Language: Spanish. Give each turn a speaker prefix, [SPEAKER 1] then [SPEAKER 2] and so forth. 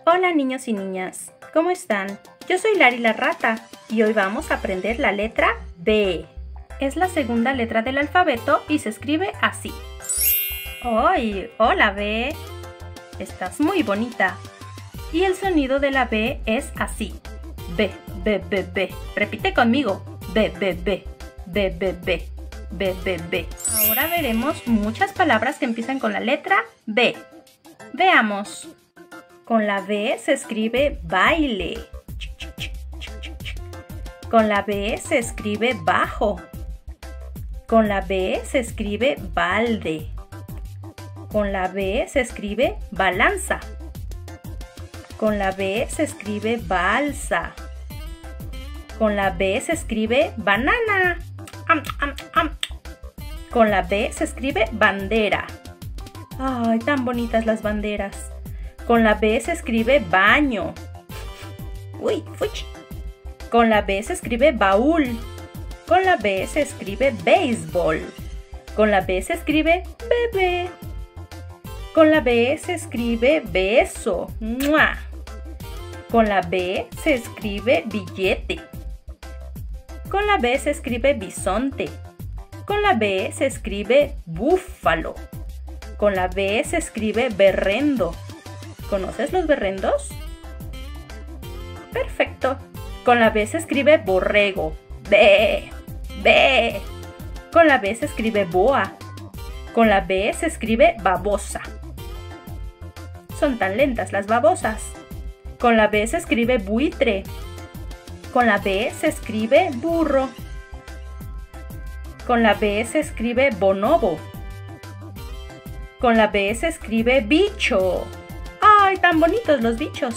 [SPEAKER 1] Hola niños y niñas, ¿cómo están? Yo soy Lari la rata y hoy vamos a aprender la letra B. Es la segunda letra del alfabeto y se escribe así. ¡Ay! ¡Hola B! Estás muy bonita. Y el sonido de la B es así. B, B, B, B. Repite conmigo. B, B, B. B, B, B. B, B, B. Ahora veremos muchas palabras que empiezan con la letra B. Veamos. Con la B se escribe baile. Con la B se escribe bajo. Con la B se escribe balde. Con la B se escribe balanza. Con la B se escribe balsa. Con la B se escribe banana. Con la B se escribe bandera. ¡Ay, tan bonitas las banderas! Con la B se escribe baño. ¡Uy, fuchi! Con la B se escribe baúl. Con la B se escribe béisbol. Con la B se escribe bebé. Con la B se escribe beso. ¡Mua! Con la B se escribe billete. Con la B se escribe bisonte. Con la B se escribe búfalo. Con la B se escribe berrendo. ¿Conoces los berrendos? Perfecto. Con la B se escribe borrego. B, B. Con la B se escribe boa. Con la B se escribe babosa. Son tan lentas las babosas. Con la B se escribe buitre. Con la B se escribe burro. Con la B se escribe bonobo. Con la B se escribe bicho. ¡Ay, tan bonitos los bichos!